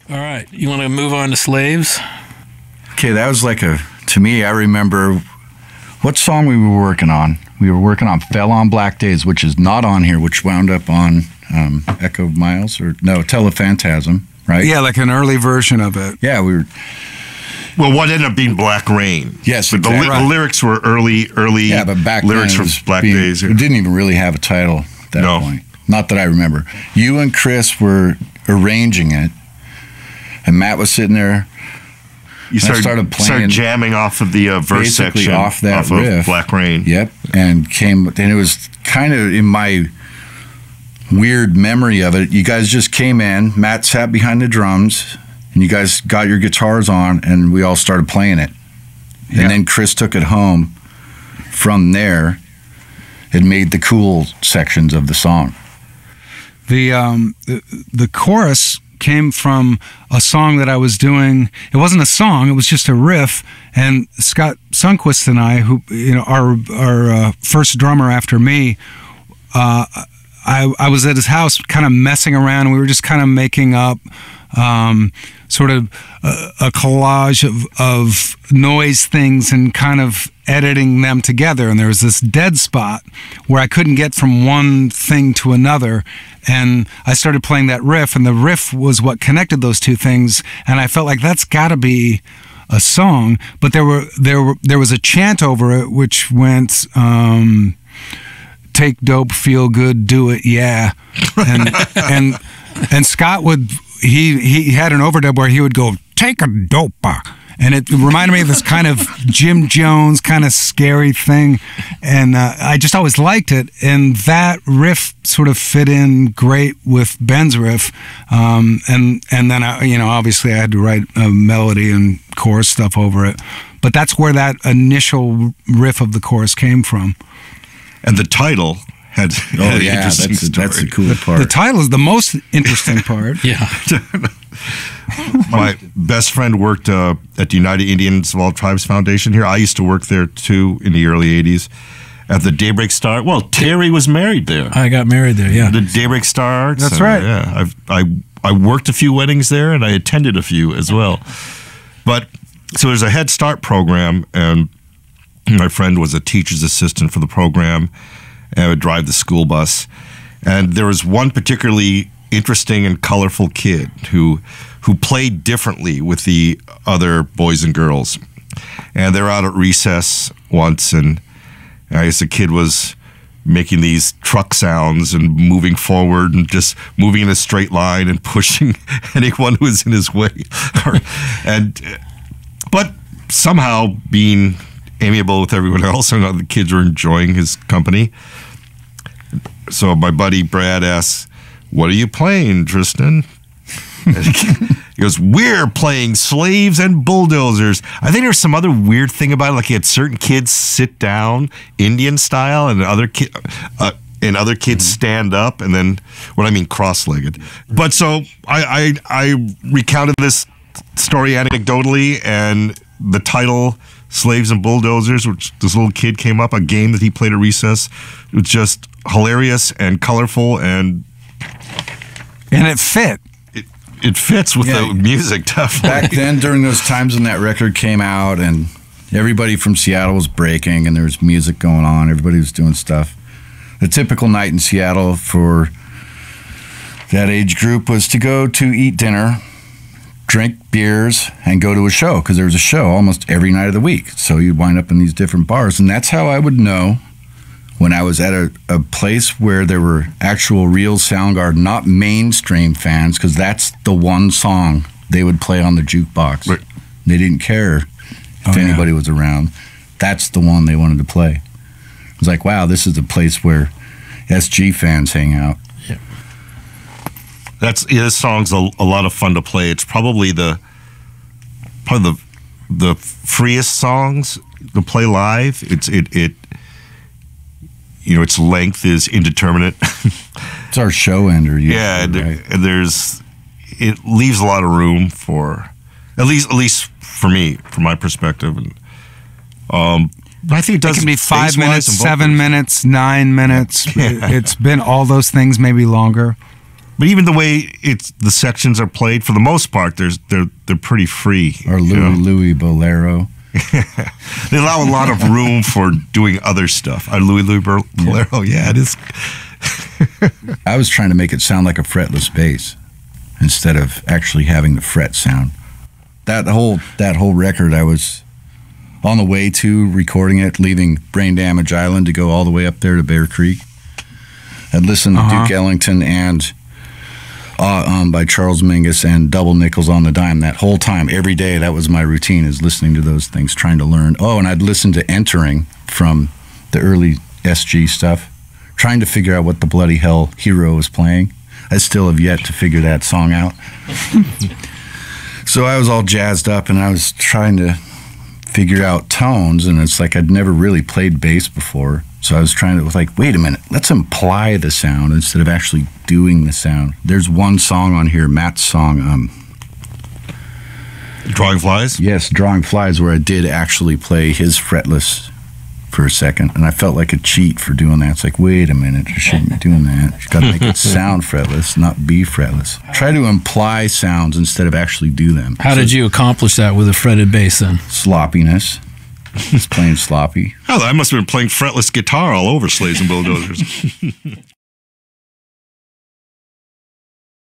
All right, you want to move on to Slaves? Okay, that was like to me, I remember what song we were working on. We were working on Fell on Black Days, which is not on here, which wound up on Echo of Miles, or no, Telephantasm, right? Yeah, like an early version of it. Yeah, we were. Well, what ended up being Black Rain. Yes, but exactly. the lyrics were early yeah, but back lyrics then from Black Days. It didn't even really have a title at that point. Not that I remember. You and Chris were arranging it, and Matt was sitting there. You started jamming off of the verse section off that of riff. Black Rain. Yep, and it was kind of in my weird memory of it. You guys just came in. Matt sat behind the drums, and you guys got your guitars on, and we all started playing it. Yeah. And then Chris took it home from there and made the cool sections of the song. The chorus came from a song that I was doing. It wasn't a song; it was just a riff. And Scott Sundquist and I, who our first drummer after me, I was at his house, kind of messing around. We were just kind of making up sort of a collage of noise things and kind of editing them together. And there was this dead spot where I couldn't get from one thing to another. And I started playing that riff, and the riff was what connected those two things. And I felt like that's got to be a song. But there was a chant over it which went, take dope, feel good, do it, yeah. And Scott would, he had an overdub where he would go, take a dopa. And it reminded me of this kind of Jim Jones kind of scary thing. And I just always liked it. And that riff sort of fit in great with Ben's riff. And then, obviously I had to write a melody and chorus stuff over it. But that's where that initial riff of the chorus came from. And the title had an interesting story. That's the cool part. The title is the most interesting part. Yeah. My best friend worked at the United Indians of All Tribes Foundation here. I used to work there too in the early 80s at the Daybreak Star. Well, Terry was married there. I got married there, yeah. The Daybreak Star Arts. That's right. Yeah, I worked a few weddings there, and I attended a few as well. But so there's a Head Start program, and my friend was a teacher's assistant for the program and would drive the school bus. And there was one particularly interesting and colorful kid who played differently with the other boys and girls. And they're out at recess once, and I guess the kid was making these truck sounds and moving forward and just moving in a straight line and pushing anyone who was in his way. But somehow being amiable with everyone else, and the kids were enjoying his company. So my buddy Brad asks, "What are you playing, Tristan?" He goes, "We're playing Slaves and Bulldozers." I think there's some other weird thing about it, like he had certain kids sit down Indian style, and other kids stand up, and then cross-legged. But so I recounted this story anecdotally, and the title Slaves and Bulldozers, which this little kid came up, a game that he played at recess, it was just hilarious and colorful, and it fit. It fits with the music, definitely. Back then, during those times when that record came out and everybody from Seattle was breaking and there was music going on, everybody was doing stuff. The typical night in Seattle for that age group was to go to eat dinner, drink beers, and go to a show, because there was a show almost every night of the week. So you'd wind up in these different bars, and that's how I would know when I was at a place where there were actual real Soundgarden, not mainstream fans, because that's the one song they would play on the jukebox. Right. They didn't care if anybody was around. That's the one they wanted to play. It was like, wow, this is a place where SG fans hang out. Yeah. This song's a lot of fun to play. It's probably the freest songs to play live. Its length is indeterminate. It's our show ender. Usually, yeah, right? It leaves a lot of room for, at least for me, from my perspective. And I think it does. It can be 5 minutes, 7 minutes, 9 minutes. Yeah. It's been all those things, maybe longer. But even the way the sections are played, for the most part, they're pretty free. Or Louis Bolero. They allow a lot of room for doing other stuff. Louis Bolero, yeah, it is. I was trying to make it sound like a fretless bass instead of actually having the fret sound. That whole record, I was on the way to recording it, leaving Brain Damage Island to go all the way up there to Bear Creek. I'd listened to Duke Ellington and by Charles Mingus and Double Nickels on the Dime that whole time. Every day, that was my routine, is listening to those things, trying to learn. Oh, and I'd listen to Entering from the early SG stuff, trying to figure out what the bloody hell Hero was playing. I still have yet to figure that song out. So I was all jazzed up, and I was trying to figure out tones, and it's like I'd never really played bass before. So I was trying to, like, wait a minute, let's imply the sound instead of actually doing the sound. There's one song on here, Matt's song. Drawing Flies? Yes, Drawing Flies, where I did actually play his fretless for a second, and I felt like a cheat for doing that. It's like, wait a minute, you shouldn't be doing that. You gotta make it sound fretless, not be fretless. Try to imply sounds instead of actually do them. How did you accomplish that with a fretted bass then? Sloppiness. Just playing sloppy. Oh, I must have been playing fretless guitar all over Slaves and Bulldozers.